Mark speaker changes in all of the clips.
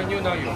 Speaker 1: メニュー内容。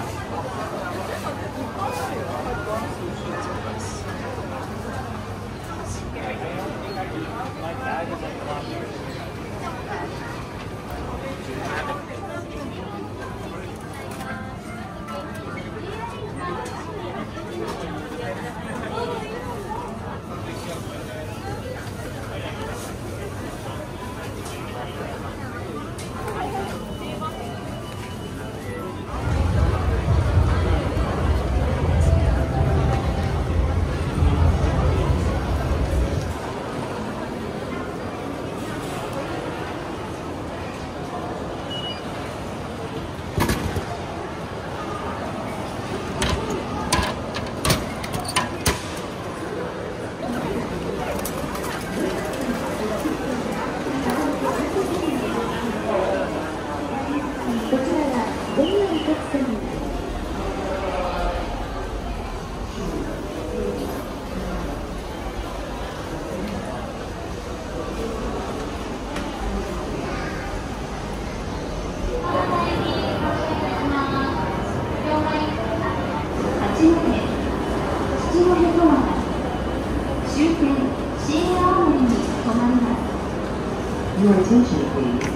Speaker 2: Your attention, please.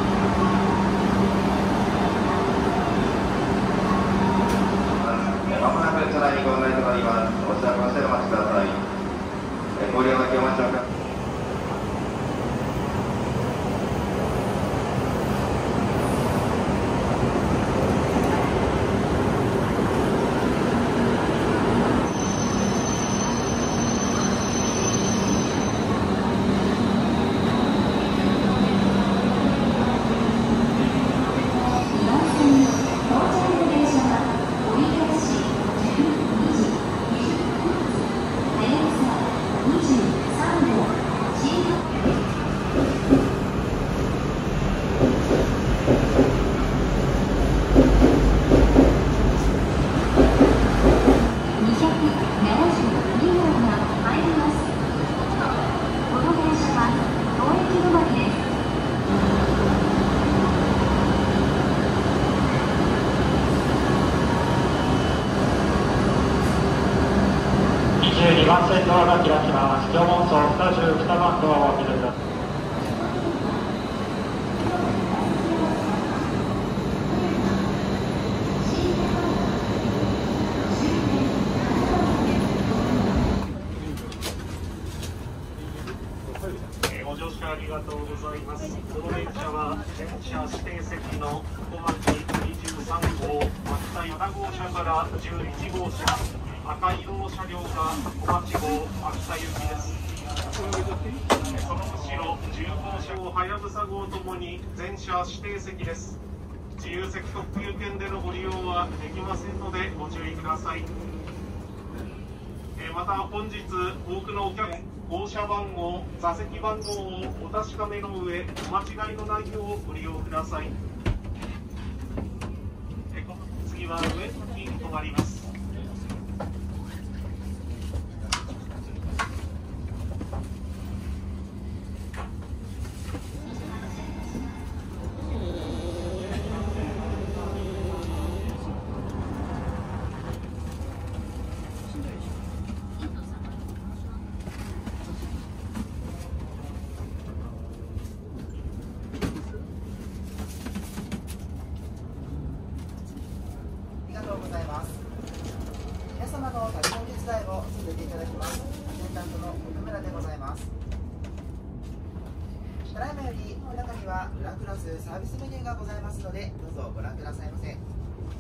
Speaker 2: まもなく車内にご案内となります。お知らせましてお待ちください。ご利用だけお待ちください。
Speaker 3: 22番線ドアが開きます。乗門層22番ドアを開けてください。
Speaker 4: ご乗車ありがとうございます。この電車は全車指定席の小町23号、松田7号車から11号車、赤色の車両が小町号秋田行きです。その後ろ10号車号はやぶさ号ともに全車指定席です。自由席特急券でのご利用はできませんのでご注意ください。また本日多くのお客号車番号、座席番号をお確かめの上、お間違いのないようご利用ください。次は上に止まります。
Speaker 5: 皆様の立ち込み手伝いをさせていただきます。アテンダントの奥村でございます。ただいまより中にはグランクラスサービスメニューがございますので、どうぞご覧くださいませ。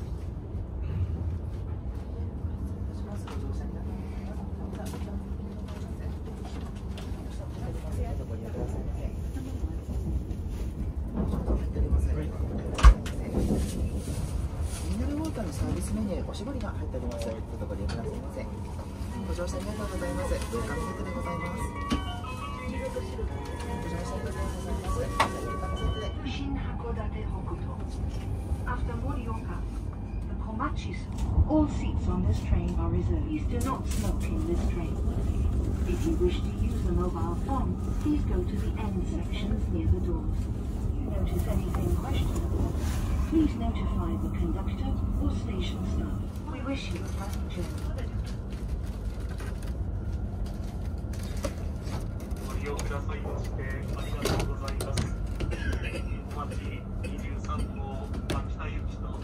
Speaker 5: サービスメニューおしぼりが入っております。どうぞご利用くださいませ。ご乗車ありがとうございます。ウェルカムセットでございます。ご乗車ありがとうございます。ウェルカムセットで。新函館北斗 After Morioka, the Komachi. All seats on this train are reserved. Please do not smoke in this train. If you wish to use a mobile phone, please go to the end sections near the doors. If you notice anything questionable, please notify the conductor or station staff. We wish you a pleasant journey.
Speaker 4: ご利用くださいましてありがとうございます。小町23号秋田行きと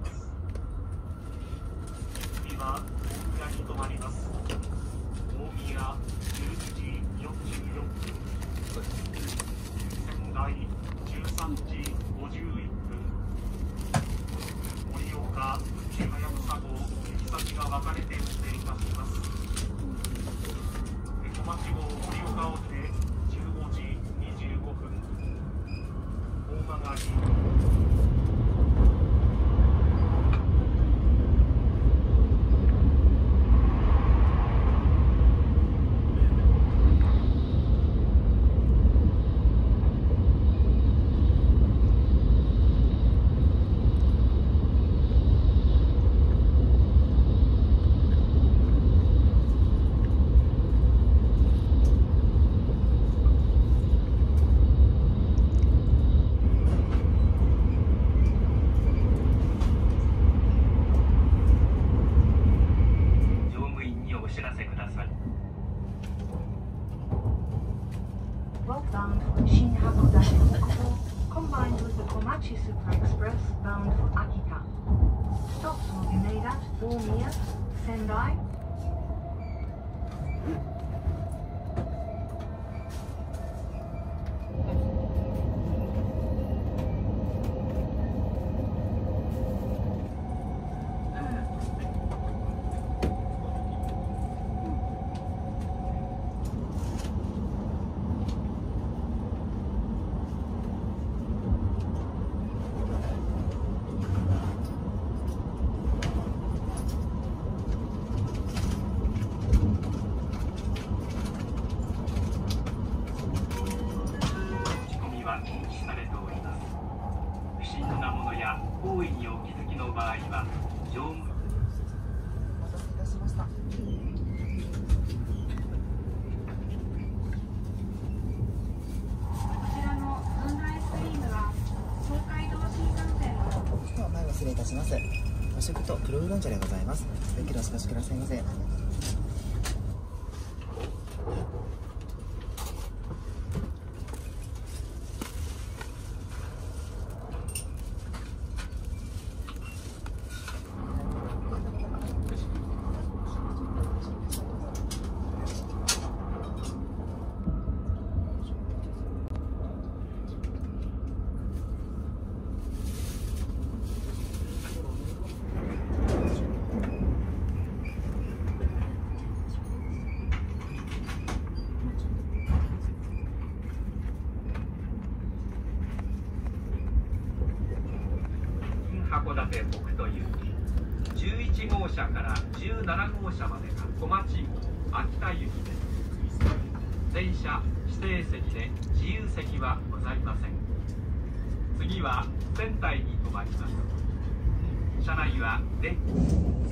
Speaker 4: 次は大宮に停まります。大宮12時44分、仙台13時51分、盛岡はやぶさ号行き先が分かれて運転いたします。小町号盛岡をて15時25分、大曲り
Speaker 5: Bound for Shinkansen Hayabusa, combined with the Komachi Express bound for Akita. Stops will be made at Omiya, Sendai,
Speaker 1: 失礼いたします。和食と黒ウーロン茶でございます。よければお少しくださいませ。
Speaker 6: 函館北斗行き11号車から17号車までが小町号秋田行きです。全車指定席で自由席はございません。次は仙台に停まります。車内は電気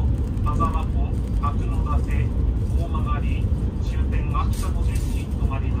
Speaker 4: 秋田の順に停まります。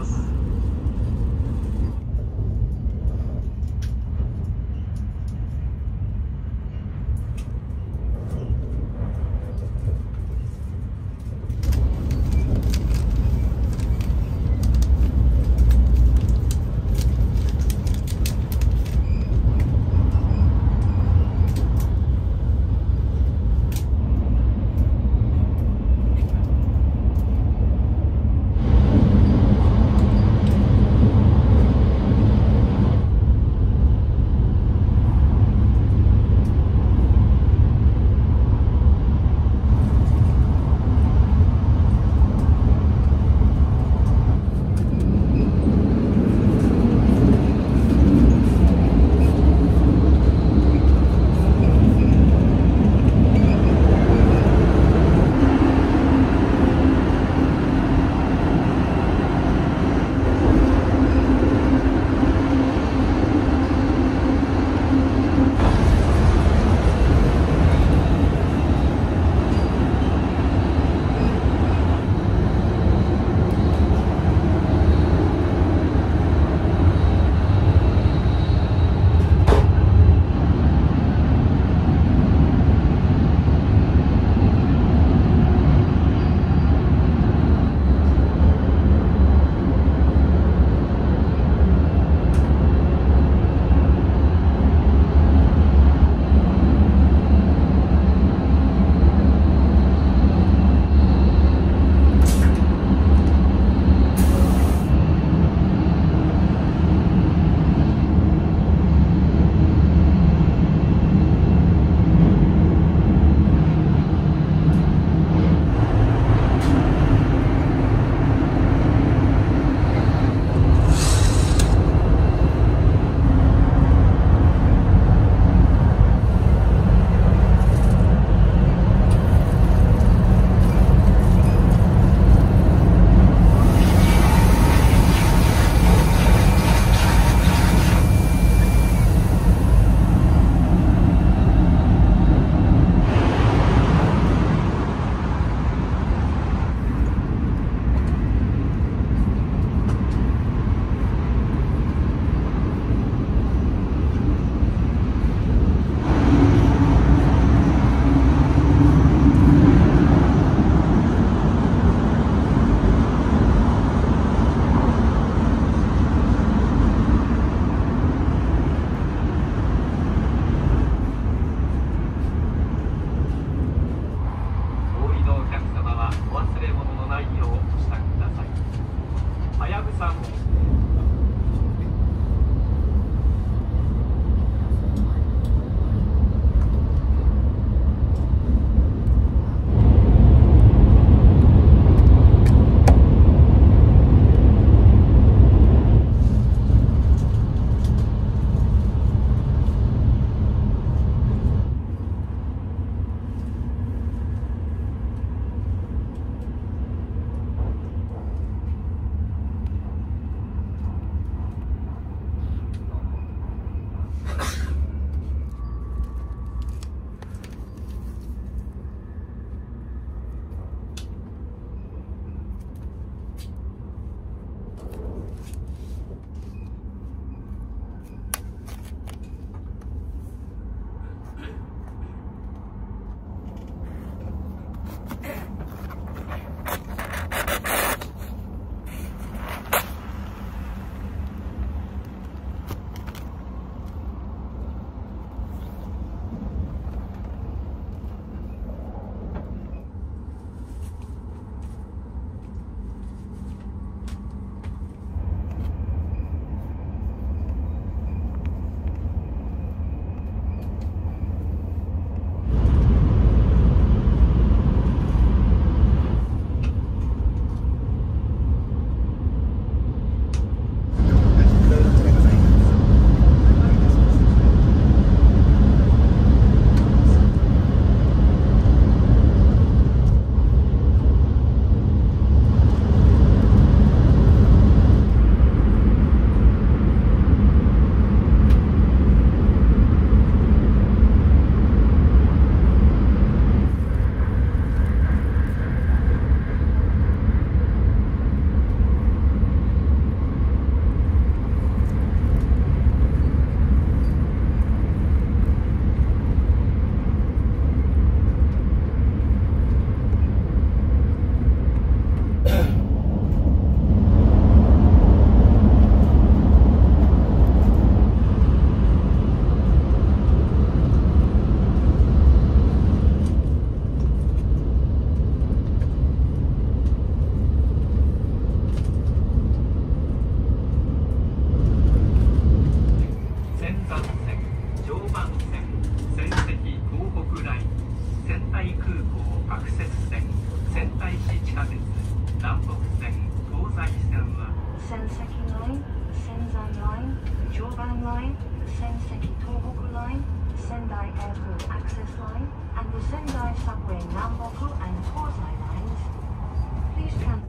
Speaker 6: 空港アクセス線、仙台市地下鉄、南北線、東西線は
Speaker 5: Senseki Line, Senzan Line, Joban Line, Senseki Tohoku Line, Sendai Airport Access Line, and the Sendai Subway Namboku and Tozai lines. Please transfer.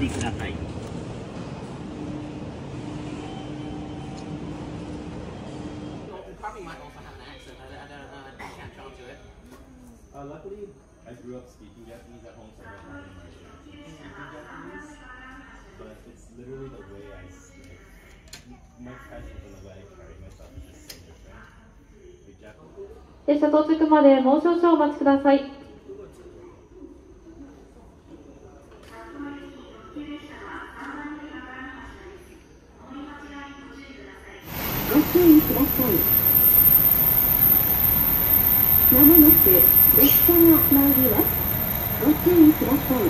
Speaker 7: りください。
Speaker 8: Luckily, I grew up speaking Japanese at home, so I don't have any speaking Japanese. But it's literally the way I speak. My presence and the way I carry myself is just so different. Like Japanese.
Speaker 9: 列車到着までもう少々お待ちください。
Speaker 10: ご注意ください。まもなく列車が参ります。ご注意ください。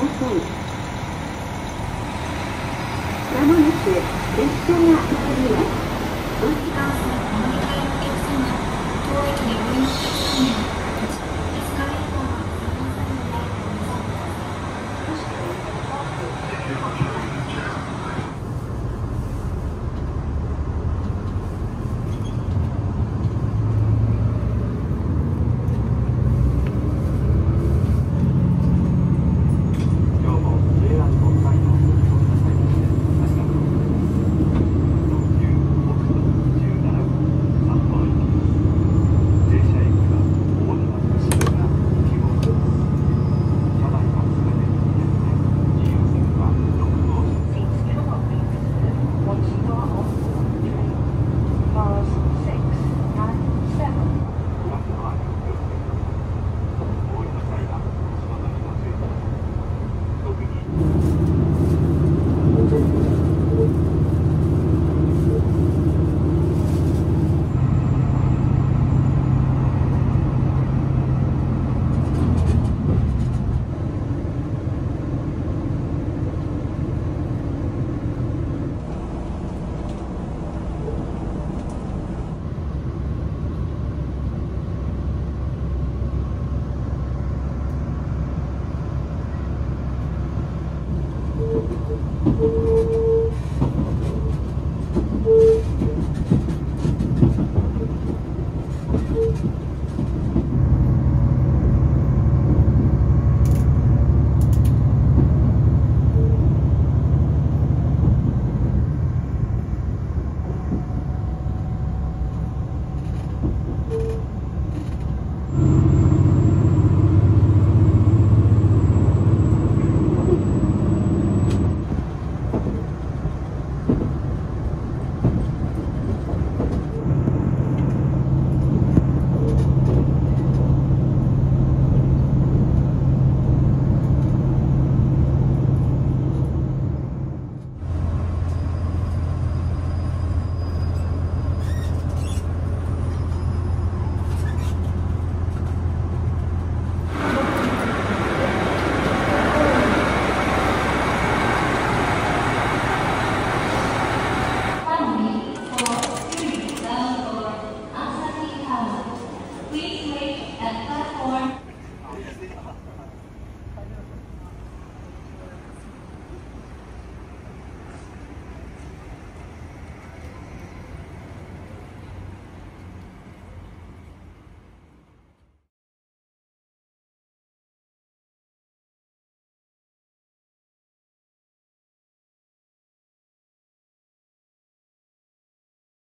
Speaker 10: まもなく列車が参ります。新幹線お乗り換えのお客様、当駅でご利用くださいね。エスカレーターは左側にございます。